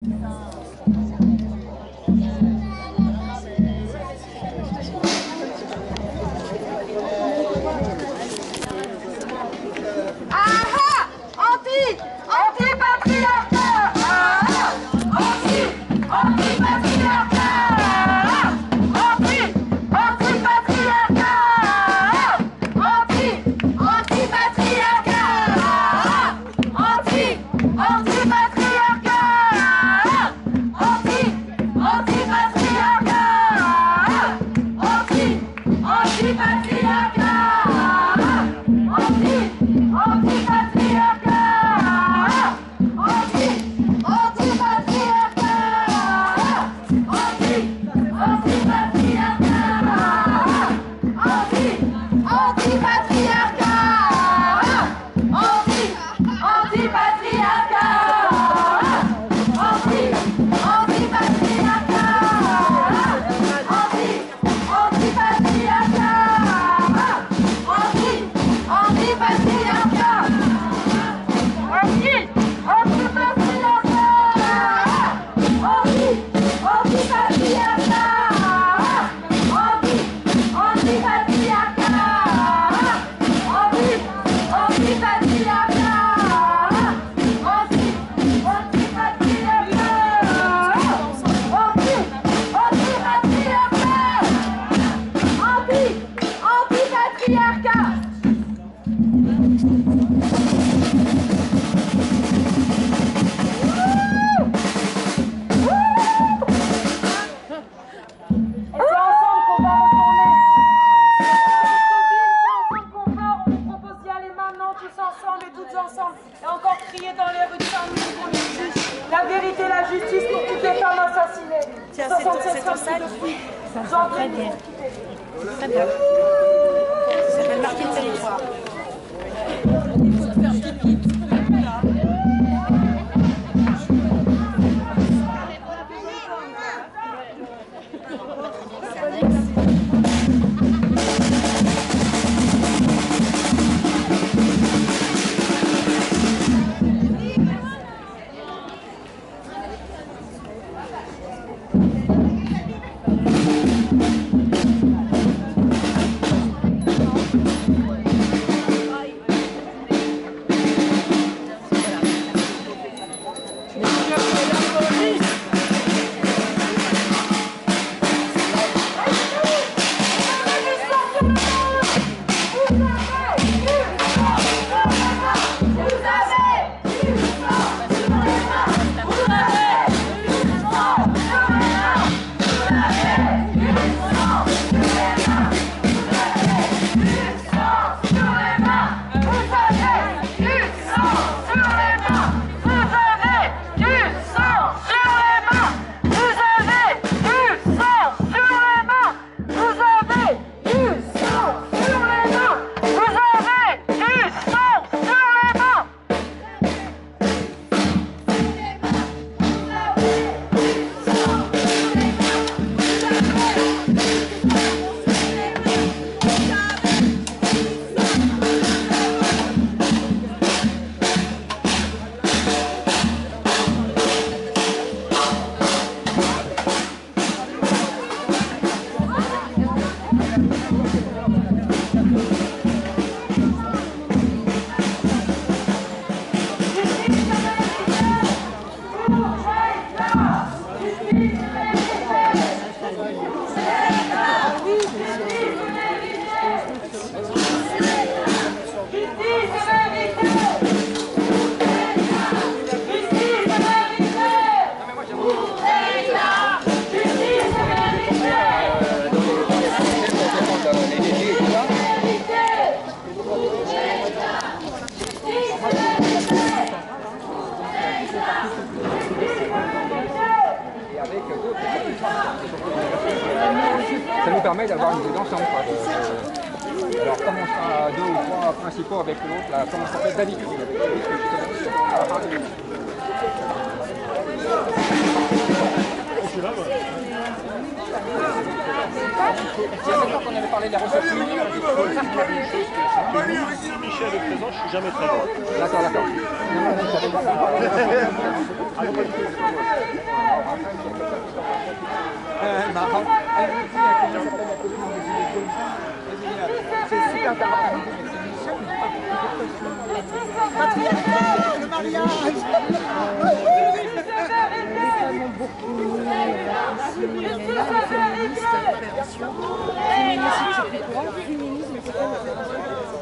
Très bien. Très bien. Ça s'appelle marquer le territoire. Ça nous permet d'avoir une vue d'ensemble. Alors comme on sera deux ou trois principaux avec l'autre, là, comme on s'appelle d'habitude. Maintenant qu'on avait parlé de la ressource humaine, si Michel est présent, je suis jamais très loin. D'accord, d'accord. Le mariage. Notamment beaucoup mais là, le féministe, opération. Féminicide, ça fait quoi? Féminisme, c'est quoi l'opération?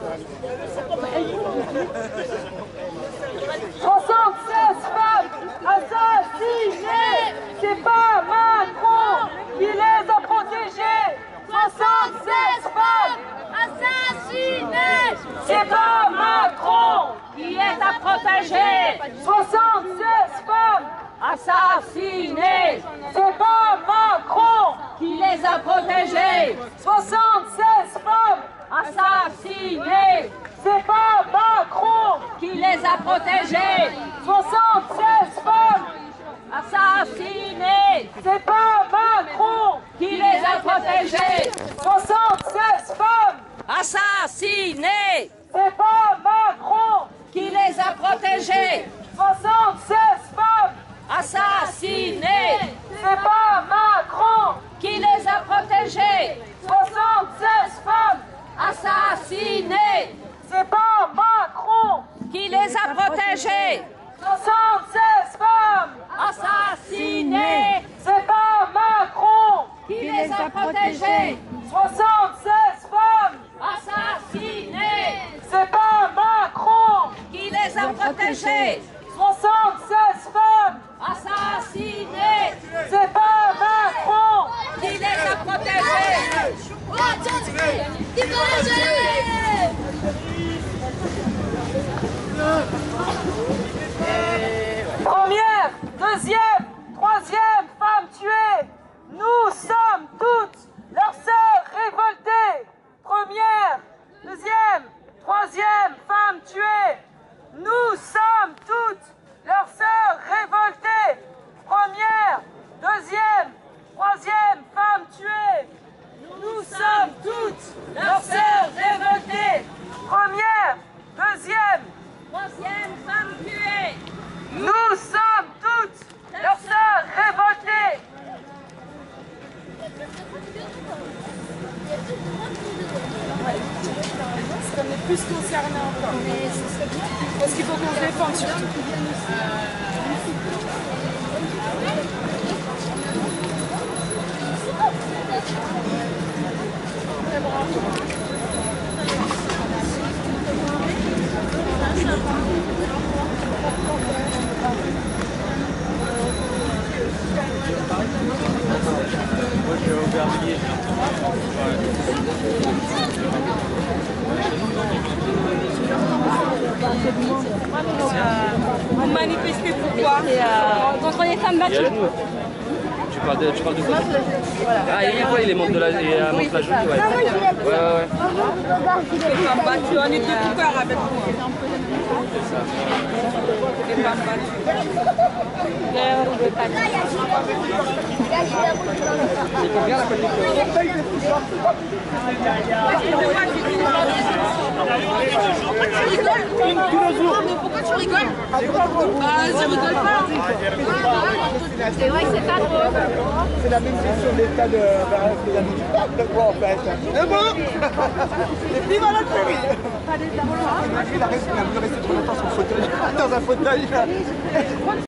76 femmes assassinées, c'est pas Macron qui les a protégées. 76 femmes assassinées, c'est pas Macron qui les a protégées. 76 femmes assassinées, c'est pas Macron qui les a protégées. 76 femmes assassinées, c'est pas Macron qui les a protégées. 76 femmes assassinées, c'est pas Macron qui les a protégées. 76 femmes assassinées, c'est pas Macron qui les a protégées. 76 femmes assassinées, c'est pas Macron qui les a protégées. 76 femmes assassinées, c'est pas Macron qui les a protégées. 76 femmes assassinées, c'est pas Macron qui les a protégées. 76 femmes assassinées, c'est pas Macron qui les a protégées. 76 femmes assassinées, c'est pas Macron qui les a protégées. Première, deuxième, troisième femme tuée. Nous sommes toutes leurs sœurs révoltées. Première, deuxième, troisième femme tuée. Nous sommes toutes leurs sœurs révoltées. Première, deuxième, troisième femme tuée. Nous sommes toutes leurs sœurs révoltées. Première, deuxième, troisième femme tuée. Nous sommes toutes leurs sœurs révoltées. On est plus concernés encore. Parce qu'il faut qu'on se défende surtout. Moi je vais au Bervilliers. Vous manifestez pourquoi? Contre les femmes battues. Tu parles de quoi? Ah, il y a quoi? Il est monte de la, il monte la jolie, ouais. Ouais. Les femmes battues, on est de tout cœur avec vous. Les femmes battues. C'est combien la petite? Tous les jours. Mais pourquoi tu rigoles? Je rigole pas. C'est vrai que c'est pas drôle. C'est la même question de l'état de quoi en fait. C'est bon. Et puis voilà le péri. Il a resté trop longtemps sur le fauteuil. Dans un fauteuil.